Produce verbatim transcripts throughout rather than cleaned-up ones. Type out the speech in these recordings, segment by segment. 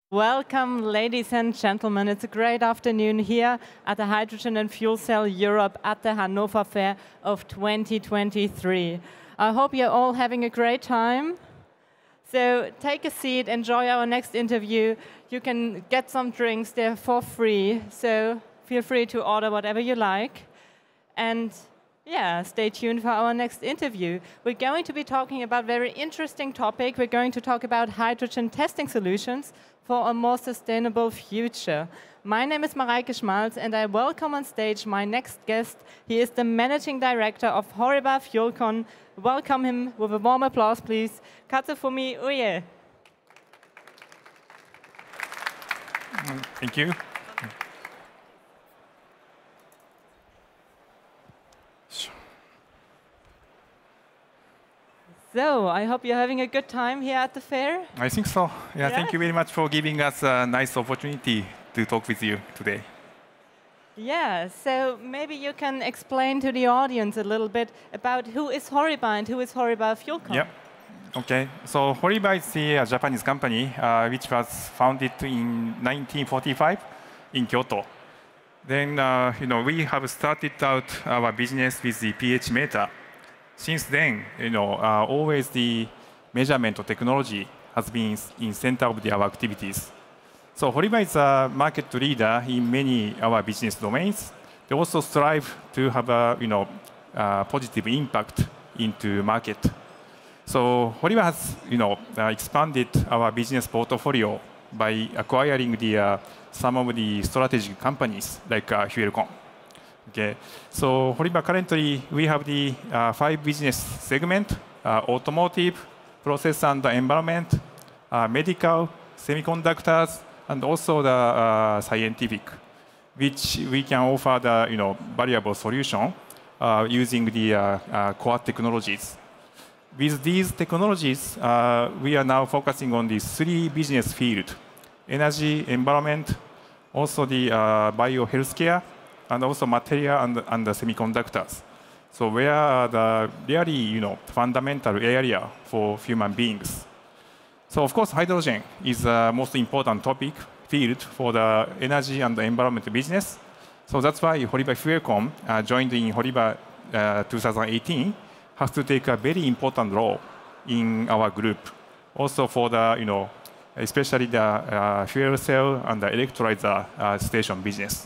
Welcome, ladies and gentlemen. It's a great afternoon here at the Hydrogen and Fuel Cell Europe at the Hannover Fair of twenty twenty-three. I hope you're all having a great time. So take a seat, enjoy our next interview. You can get some drinks there for free, so feel free to order whatever you like. And yeah, stay tuned for our next interview. We're going to be talking about a very interesting topic. We're going to talk about hydrogen testing solutions for a more sustainable future. My name is Mareike Schmalz, and I welcome on stage my next guest. He is the Managing Director of HORIBA FuelCon. Welcome him with a warm applause, please. Katsufumi Uye. Thank you. So, I hope you're having a good time here at the fair. I think so. Yeah, Yeah? Thank you very much for giving us a nice opportunity to talk with you today. Yeah, so maybe you can explain to the audience a little bit about who is HORIBA and who is HORIBA FuelCon. Yep. Okay. So HORIBA is a Japanese company uh, which was founded in nineteen forty-five in Kyoto. Then, uh, you know, we have started out our business with the pH meter. Since then, you know, uh, always the measurement technology has been in center of the, our activities. So HORIBA is a market leader in many of our business domains. They also strive to have a, you know, uh, positive impact into market. So HORIBA has, you know, uh, expanded our business portfolio by acquiring the uh, some of the strategic companies like uh, FuelCon. Okay, so HORIBA currently we have the uh, five business segment: uh, automotive, process and environment, uh, medical, semiconductors, and also the uh, scientific, which we can offer the you know variable solution uh, using the uh, uh, core technologies. With these technologies, uh, we are now focusing on these three business fields: energy, environment, also the uh, bio healthcare, and also material and, and the semiconductors. So where are the really, you know, fundamental area for human beings. So of course, hydrogen is the most important topic field for the energy and the environment business. So that's why HORIBA FuelCon uh, joined in HORIBA uh, two thousand eighteen has to take a very important role in our group. Also for the, you know, especially the uh, fuel cell and the electrolyzer uh, station business.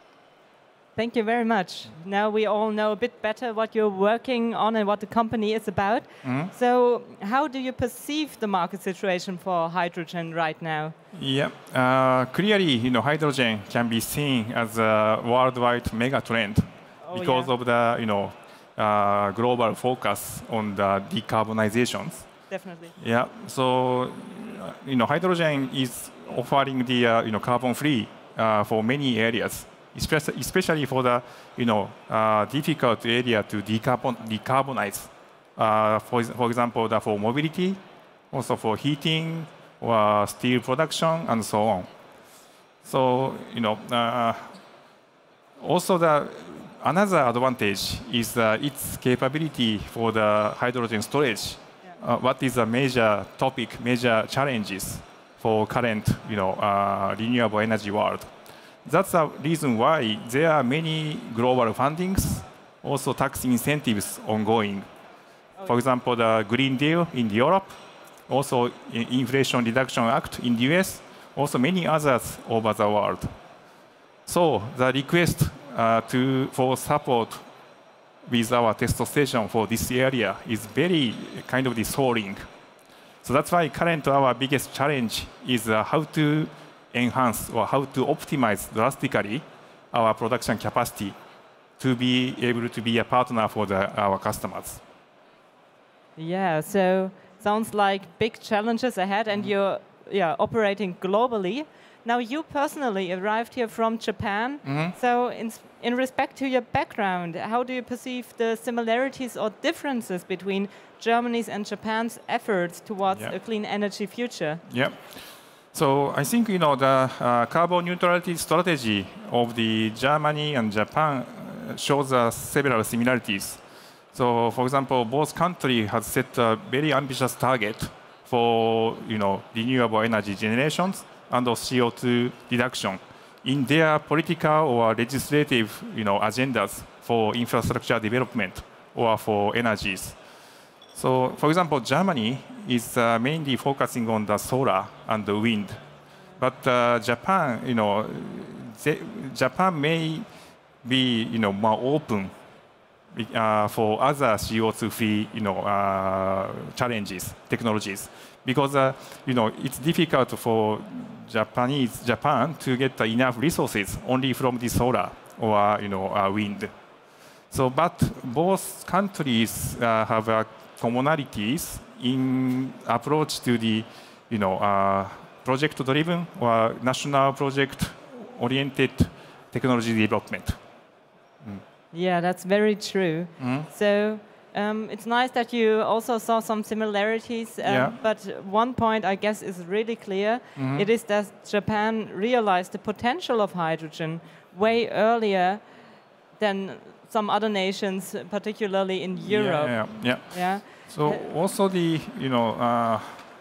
Thank you very much. Now we all know a bit better what you're working on and what the company is about. Mm-hmm. So how do you perceive the market situation for hydrogen right now? Yeah, uh, clearly, you know, hydrogen can be seen as a worldwide mega trend Oh, because yeah. of the, you know, uh, global focus on the decarbonizations. Definitely. Yeah, so, uh, you know, hydrogen is offering the, uh, you know, carbon-free uh, for many areas, especially, especially for the, you know, uh, difficult area to decarbon decarbonize. Uh, for, for example, the, for mobility, also for heating, or steel production, and so on. So, you know, uh, also the another advantage is uh, its capability for the hydrogen storage. Uh, what is a major topic, major challenges for current, you know, uh, renewable energy world? That's the reason why there are many global fundings, also tax incentives ongoing. Oh, For example, the Green Deal in Europe, also Inflation Reduction Act in the U S, also many others over the world. So the request uh, to, for support with our test station for this area is very kind of soaring. So that's why currently our biggest challenge is uh, how to enhance or how to optimize drastically our production capacity to be able to be a partner for the, our customers. Yeah, so sounds like big challenges ahead, and you're yeah, operating globally. Now, you personally arrived here from Japan. Mm-hmm. So in, in respect to your background, how do you perceive the similarities or differences between Germany's and Japan's efforts towards Yeah. a clean energy future? Yeah. So I think, you know, the uh, carbon neutrality strategy of the Germany and Japan uh, shows uh, several similarities. So, for example, both countries have set a very ambitious target for, you know, renewable energy generations and C O two reduction in their political or legislative, you know, agendas for infrastructure development or for energies. So, for example, Germany is uh, mainly focusing on the solar and the wind, but uh, Japan, you know, they, Japan may be, you know, more open uh, for other C O two free, you know, uh, challenges, technologies, because uh, you know it's difficult for Japanese Japan to get enough resources only from the solar or you know uh, wind. So, but both countries uh, have uh, commonalities in approach to the, you know, uh, project-driven or national project-oriented technology development. Mm. Yeah, that's very true. Mm. So um, it's nice that you also saw some similarities. Um, yeah. But one point, I guess, is really clear. Mm-hmm. It is that Japan realized the potential of hydrogen way earlier than some other nations, particularly in Europe. Yeah, yeah, yeah. yeah. So uh, also the, you know, uh,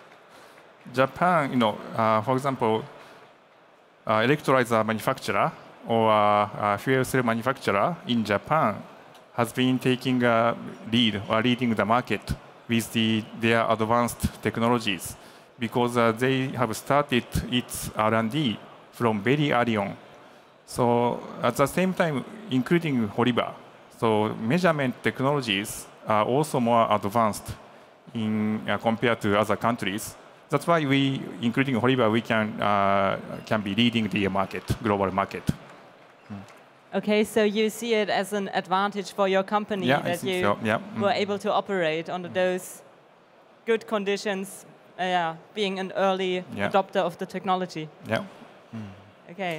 Japan, you know, uh, for example, uh, electrolyzer manufacturer or uh, fuel cell manufacturer in Japan has been taking a lead or leading the market with the, their advanced technologies because uh, they have started its R and D from very early on. So at the same time, including HORIBA, so measurement technologies are also more advanced in uh, compared to other countries. That's why we, including HORIBA, we can uh, can be leading the market, global market. Okay, so you see it as an advantage for your company yeah, that you so. yeah. were mm. able to operate under those good conditions, uh, yeah, being an early yeah. adopter of the technology. Yeah. Mm. Okay.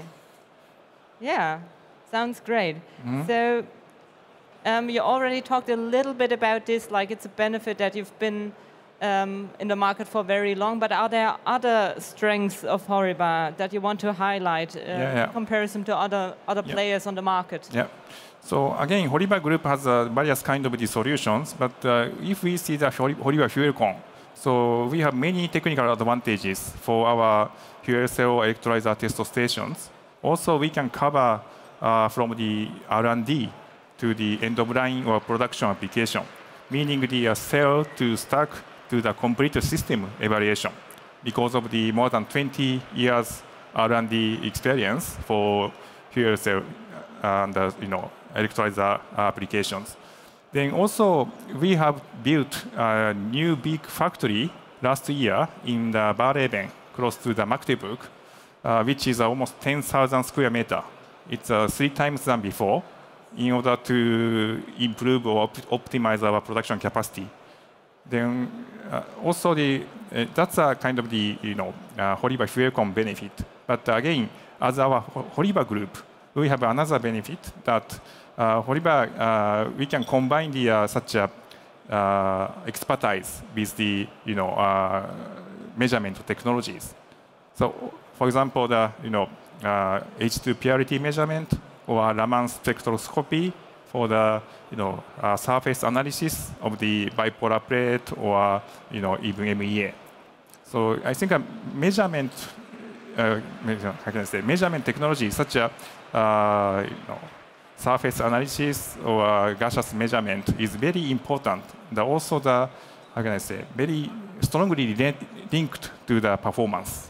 Yeah, sounds great. Mm. So um, you already talked a little bit about this, like it's a benefit that you've been um, in the market for very long, but are there other strengths of HORIBA that you want to highlight uh, yeah, yeah. in comparison to other, other yeah. players on the market? Yeah. So again, HORIBA Group has uh, various kind of the solutions, but uh, if we see the HORIBA FuelCon, so we have many technical advantages for our fuel cell electrolyzer test stations. Also, we can cover uh, from the R and D to the end-of-line or production application, meaning the uh, cell to stack to the complete system evaluation because of the more than twenty years R and D experience for fuel cell and uh, you know, electrolyzer applications. Then also, we have built a new big factory last year in the Barreben, close to the Magdeburg, Uh, which is uh, almost ten thousand square meter. It's uh, three times than before in order to improve or op optimize our production capacity. Then uh, also the, uh, that's a kind of the, you know, uh, HORIBA FuelCon benefit. But again, as our HORIBA group, we have another benefit that uh, HORIBA, uh, we can combine the uh, such a uh, expertise with the, you know, uh, measurement technologies. So, for example, the you know uh, H two purity measurement or Raman spectroscopy for the you know uh, surface analysis of the bipolar plate or you know even M E A. So I think a measurement, uh, how can I say, measurement technology such a uh, you know, surface analysis or gaseous measurement is very important. The also the how can I say very strongly linked to the performance.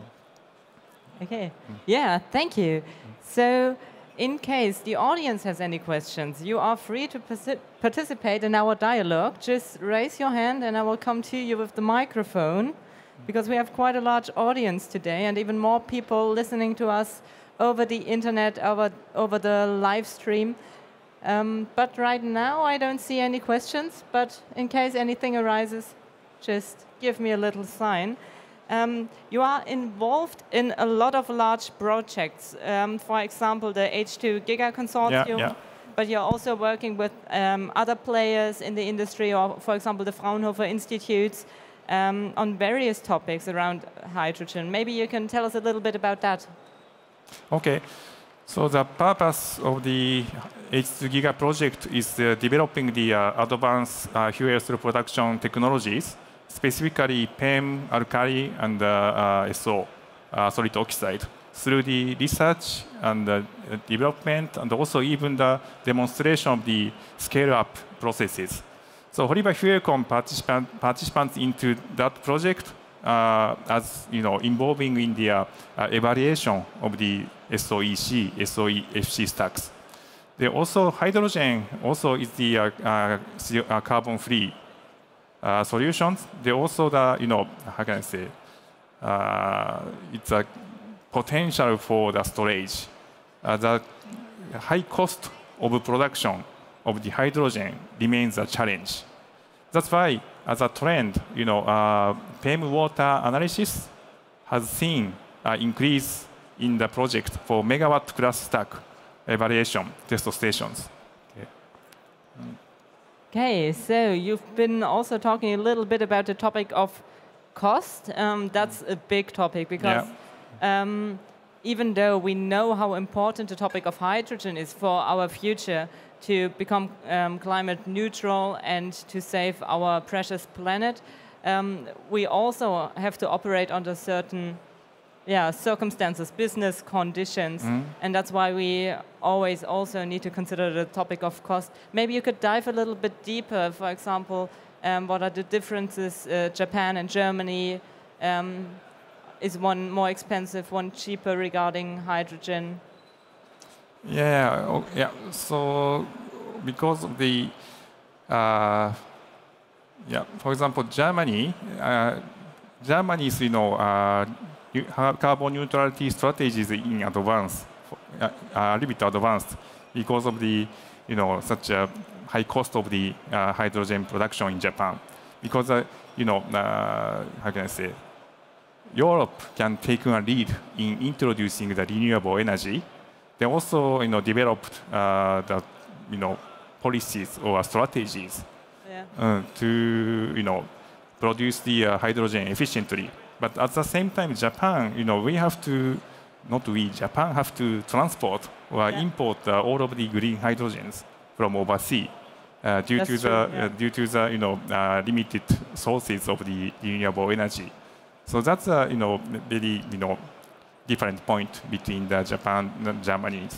Okay. Yeah, thank you. So, in case the audience has any questions, you are free to participate in our dialogue. Just raise your hand and I will come to you with the microphone, because we have quite a large audience today and even more people listening to us over the internet, over, over the live stream. Um, but right now, I don't see any questions, but in case anything arises, just give me a little sign. Um, you are involved in a lot of large projects, um, for example, the H two Giga Consortium, yeah, yeah. but you're also working with um, other players in the industry, or for example, the Fraunhofer Institutes, um, on various topics around hydrogen. Maybe you can tell us a little bit about that. Okay. So the purpose of the H two Giga project is uh, developing the uh, advanced uh, fuel cell production technologies, specifically P E M, alkali, and uh, uh, S O, uh, solid oxide through the research and uh, development, and also even the demonstration of the scale-up processes. So Horiba Fuelcom participant, participants into that project uh, as you know, involving in the uh, uh, evaluation of the S O E C, S O E F C stacks. They also hydrogen also is the uh, uh, uh, carbon-free uh, solutions. They also the you know how can I say uh, it's a potential for the storage. Uh, the high cost of production of the hydrogen remains a challenge. That's why, as a trend, you know, uh, P E M water analysis has seen an increase in the project for megawatt class stack evaluation test stations. Okay. Mm. Okay, so you've been also talking a little bit about the topic of cost. Um, that's a big topic because. Yeah. Um, even though we know how important the topic of hydrogen is for our future to become um, climate neutral and to save our precious planet, um, we also have to operate under certain yeah, circumstances, business conditions, mm. and that's why we always also need to consider the topic of cost. Maybe you could dive a little bit deeper, for example, um, what are the differences, uh, Japan and Germany, um, is one more expensive, one cheaper regarding hydrogen? Yeah, oh, yeah. So because of the, uh, yeah, for example, Germany, uh, Germany's you know uh, carbon neutrality strategies in advance, uh, a little bit advanced because of the you know such a high cost of the uh, hydrogen production in Japan. Because uh, you know uh, how can I say? Europe can take a lead in introducing the renewable energy. They also, you know, developed uh, the, you know, policies or strategies yeah. uh, to, you know, produce the uh, hydrogen efficiently. But at the same time, Japan, you know, we have to, not we, Japan have to transport or yeah. import uh, all of the green hydrogens from overseas uh, due That's to true, the yeah. uh, due to the, you know, uh, limited sources of the renewable energy. So that's a you know very you know different point between the Japan and Germany.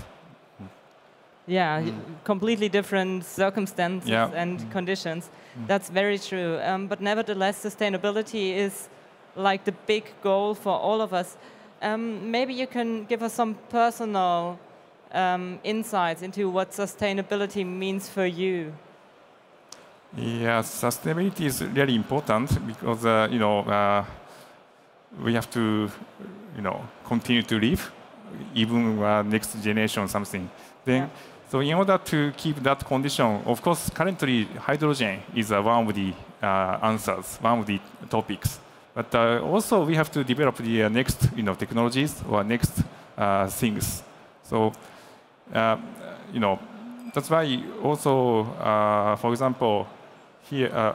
Yeah, mm. completely different circumstances yeah. and mm. conditions. Mm. That's very true. Um, but nevertheless, sustainability is like the big goal for all of us. Um, maybe you can give us some personal um, insights into what sustainability means for you. Yeah, sustainability is really important because uh, you know. Uh, we have to, you know, continue to live, even uh, next generation something. Then, yeah. so in order to keep that condition, of course, currently hydrogen is uh, one of the uh, answers, one of the topics. But uh, also we have to develop the uh, next, you know, technologies or next uh, things. So, uh, you know, that's why also, uh, for example, here, uh,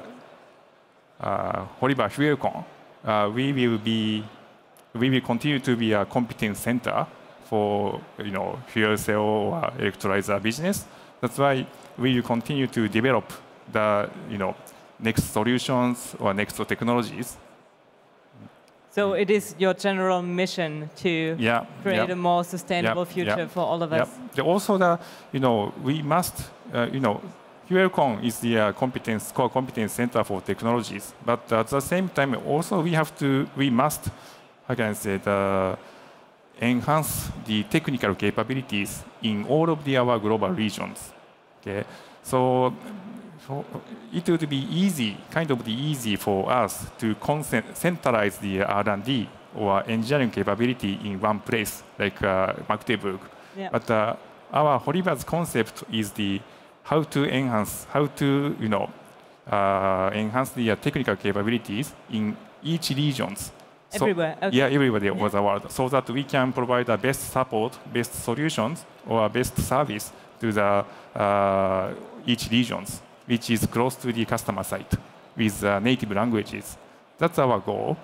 uh, Horiba Fuelcom. Uh, we will be, we will continue to be a competence center for you know fuel cell or electrolyzer business. That's why we will continue to develop the you know next solutions or next technologies. So it is your general mission to yeah, create yeah. a more sustainable yeah, future yeah. for all of yeah. us. Also, the you know we must uh, you know. Fuelcom is the uh, competence, core competence center for technologies, but at the same time, also we have to, we must, how can I say, the, enhance the technical capabilities in all of the our global regions. Okay, so, so it would be easy, kind of the easy for us to centralize the R and D or engineering capability in one place, like uh, Magdeburg. Yeah. But uh, our Horiba's concept is the how to enhance, how to, you know, uh, enhance the uh, technical capabilities in each regions. Everywhere. So, okay. Yeah, everywhere over the world, so that we can provide the best support, best solutions, or best service to the uh, each regions, which is close to the customer site with uh, native languages. That's our goal.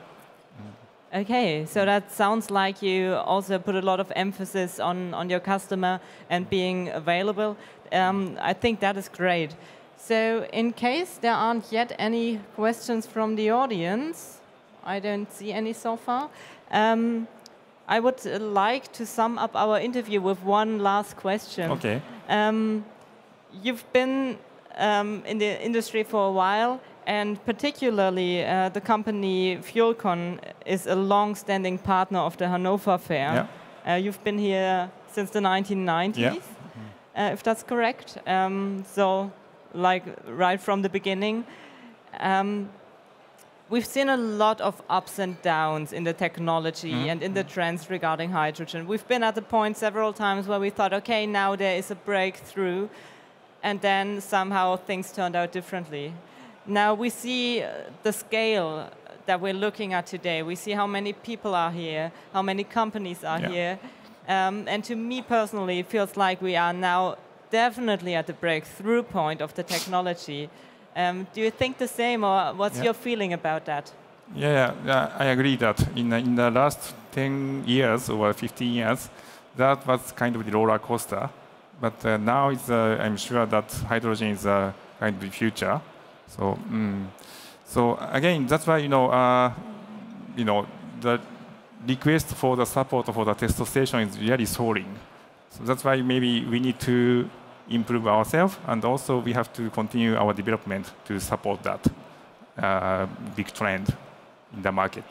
Okay, so that sounds like you also put a lot of emphasis on, on your customer and being available. Um, I think that is great. So in case there aren't yet any questions from the audience, I don't see any so far. Um, I would uh, like to sum up our interview with one last question. Okay. Um, you've been um, in the industry for a while, and particularly uh, the company Fuelcon is a long-standing partner of the Hannover Fair. Yeah. Uh, you've been here since the nineteen nineties, Yeah. uh, if that's correct. Um, so, like right from the beginning. Um, we've seen a lot of ups and downs in the technology Mm. and in the trends regarding hydrogen. We've been at the point several times where we thought, okay, now there is a breakthrough, and then somehow things turned out differently. Now we see uh, the scale that we're looking at today. We see how many people are here, how many companies are Yeah. here. Um, and to me personally, it feels like we are now definitely at the breakthrough point of the technology. Um, do you think the same, or what's Yeah. your feeling about that? Yeah, yeah, yeah, I agree that in the, in the last ten years or fifteen years, that was kind of the roller coaster. But uh, now it's, uh, I'm sure that hydrogen is uh, kind of the future. So, mm, so again, that's why you know, uh, you know, the request for the support for the test station is really soaring. So that's why maybe we need to improve ourselves, and also we have to continue our development to support that uh, big trend in the market.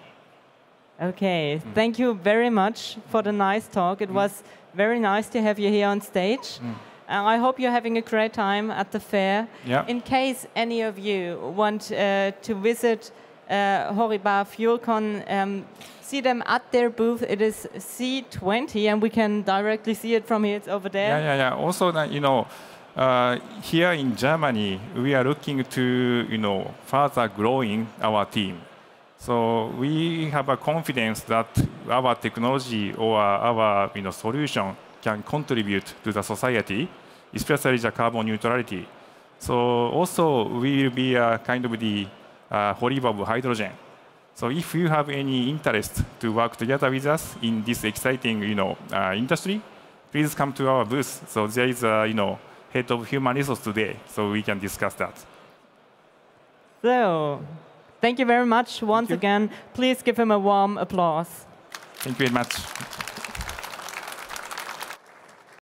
Okay, mm. Thank you very much for the nice talk. It mm. was very nice to have you here on stage. Mm. Uh, I hope you're having a great time at the fair. Yeah. In case any of you want uh, to visit uh, Horiba Fuelcon, um, see them at their booth. It is C twenty, and we can directly see it from here. It's over there. Yeah, yeah, yeah. Also, uh, you know, uh, here in Germany, we are looking to, you know, further growing our team. So we have a confidence that our technology or our, you know, solution can contribute to the society, especially the carbon neutrality. So also, we will be a kind of the uh, Horiba of hydrogen. So if you have any interest to work together with us in this exciting, you know, uh, industry, please come to our booth. So there is a, you know, head of human resource today, so we can discuss that. So, thank you very much once again. Please give him a warm applause. Thank you very much.